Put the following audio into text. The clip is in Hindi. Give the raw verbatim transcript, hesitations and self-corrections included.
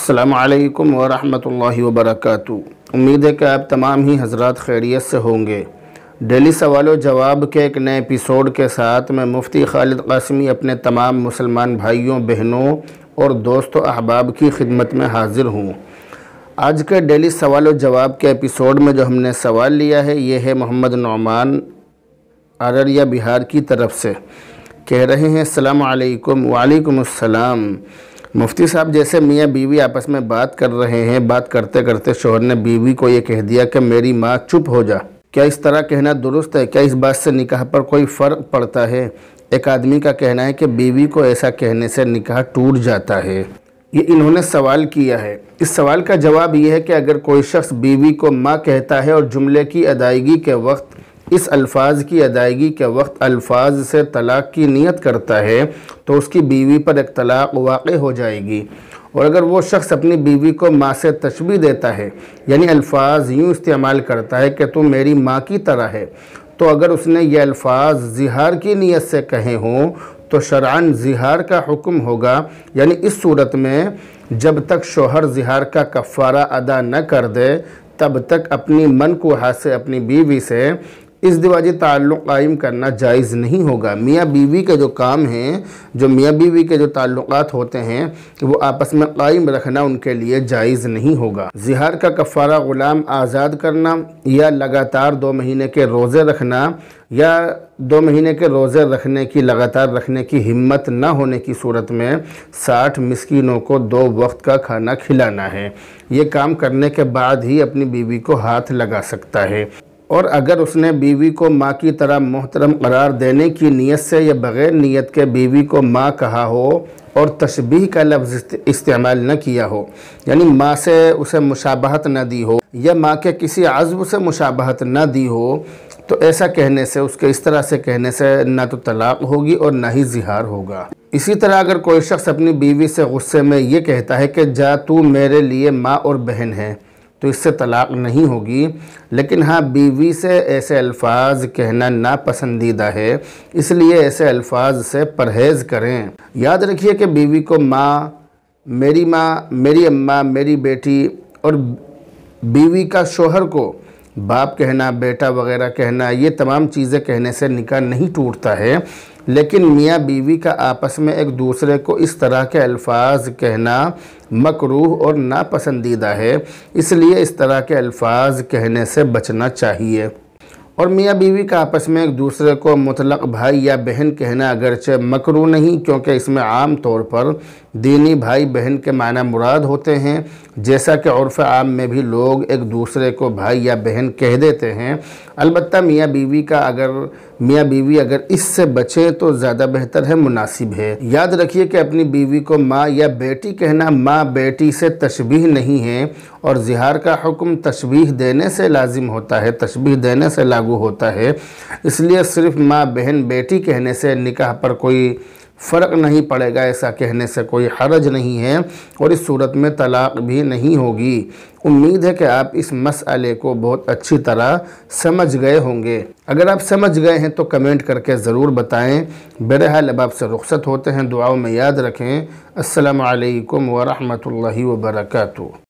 अस्सलामु अलैकुम व रहमतुल्लाहि व बरकातुहू। उम्मीद है कि आप तमाम ही हज़रात खैरियत से होंगे। डेली सवाल व जवाब के एक नए एपिसोड के साथ मैं मुफ्ती खालिद कासमी अपने तमाम मुसलमान भाइयों, बहनों और दोस्तों अहबाब की खिदमत में हाज़िर हूँ। आज के डेली सवाल व जवाब के एपिसोड में जो हमने सवाल लिया है ये है मोहम्मद नौमान अररिया बिहार की तरफ से। कह रहे हैं अस्सलामु अलैकुम। वालेकुम अस्सलाम। मुफ्ती साहब, जैसे मियाँ बीवी आपस में बात कर रहे हैं, बात करते करते शौहर ने बीवी को ये कह दिया कि मेरी माँ चुप हो जा। क्या इस तरह कहना दुरुस्त है? क्या इस बात से निकाह पर कोई फ़र्क पड़ता है? एक आदमी का कहना है कि बीवी को ऐसा कहने से निकाह टूट जाता है। ये इन्होंने सवाल किया है। इस सवाल का जवाब ये है कि अगर कोई शख्स बीवी को माँ कहता है और जुमले की अदायगी के वक्त इस अल्फाज की अदायगी के वक्त अल्फाज से तलाक़ की नीयत करता है तो उसकी बीवी पर एक तलाक़ वाक़ हो जाएगी। और अगर वो शख्स अपनी बीवी को माँ से तशबीह देता है, यानी अल्फाज यूँ इस्तेमाल करता है कि तुम मेरी माँ की तरह है, तो अगर उसने ये अल्फाज ज़िहार की नीयत से कहे हों तो शरअन ज़िहार का हुक्म होगा। यानी इस सूरत में जब तक शौहर ज़िहार का कफ़ारा अदा न कर दे तब तक अपनी मन को हाथ से अपनी बीवी से इज़दिवाजी ताल्लुक़ कायम करना जायज़ नहीं होगा। मियाँ बीवी के जो काम हैं, जो मियाँ बीवी के जो ताल्लुक़ात होते हैं, वो आपस में कायम रखना उनके लिए जायज़ नहीं होगा। ज़िहार का कफ़ारा ग़ुलाम आज़ाद करना या लगातार दो महीने के रोज़े रखना या दो महीने के रोज़े रखने की लगातार रखने की हिम्मत न होने की सूरत में साठ मिस्कीनों को दो वक्त का खाना खिलाना है। ये काम करने के बाद ही अपनी बीवी को हाथ लगा सकता है। और अगर उसने बीवी को माँ की तरह मोहतरम करार देने की नीयत से या बग़ैर नीयत के बीवी को माँ कहा हो और तशबीह का लफ्ज़ इस्तेमाल न किया हो, यानी माँ से उसे मुशाबहत न दी हो या माँ के किसी आज़्व से मुशाबहत न दी हो, तो ऐसा कहने से, उसके इस तरह से कहने से ना तो तलाक़ होगी और ना ही ज़िहार होगा। इसी तरह अगर कोई शख्स अपनी बीवी से गुस्से में ये कहता है कि जा तू मेरे लिए माँ और बहन है, तो इससे तलाक़ नहीं होगी। लेकिन हाँ, बीवी से ऐसे अल्फाज कहना नापसंदीदा है, इसलिए ऐसे अल्फाज से परहेज़ करें। याद रखिए कि बीवी को माँ, मेरी माँ, मेरी अम्मा, मेरी बेटी और बीवी का शौहर को बाप कहना, बेटा वगैरह कहना, ये तमाम चीज़ें कहने से निकाह नहीं टूटता है। लेकिन मियाँ बीवी का आपस में एक दूसरे को इस तरह के अल्फाज कहना मकरूह और नापसंदीदा है, इसलिए इस तरह के अल्फाज कहने से बचना चाहिए। और मियाँ बीवी का आपस में एक दूसरे को मुतलक भाई या बहन कहना अगरचे मकरूह नहीं, क्योंकि इसमें आम तौर पर दीनी भाई बहन के माना मुराद होते हैं, जैसा कि उर्फ़ आम में भी लोग एक दूसरे को भाई या बहन कह देते हैं। अलबत्ता मियाँ बीवी का अगर मियाँ बीवी अगर इससे बचें तो ज़्यादा बेहतर है, मुनासिब है। याद रखिए कि अपनी बीवी को माँ या बेटी कहना माँ बेटी से तशबीह नहीं है और ज़िहार का हुक्म तशबीह देने से लाजिम होता है, तशबीह देने से लागू होता है। इसलिए सिर्फ माँ बहन बेटी कहने से निकाह पर कोई फ़र्क नहीं पड़ेगा, ऐसा कहने से कोई हरज नहीं है और इस सूरत में तलाक़ भी नहीं होगी। उम्मीद है कि आप इस मसले को बहुत अच्छी तरह समझ गए होंगे। अगर आप समझ गए हैं तो कमेंट करके ज़रूर बताएं। बहरहाल अब आपसे रुख़्सत होते हैं, दुआओं में याद रखें। अस्सलामु अलैकुम व रहमतुल्लाहि व बरकातुहू।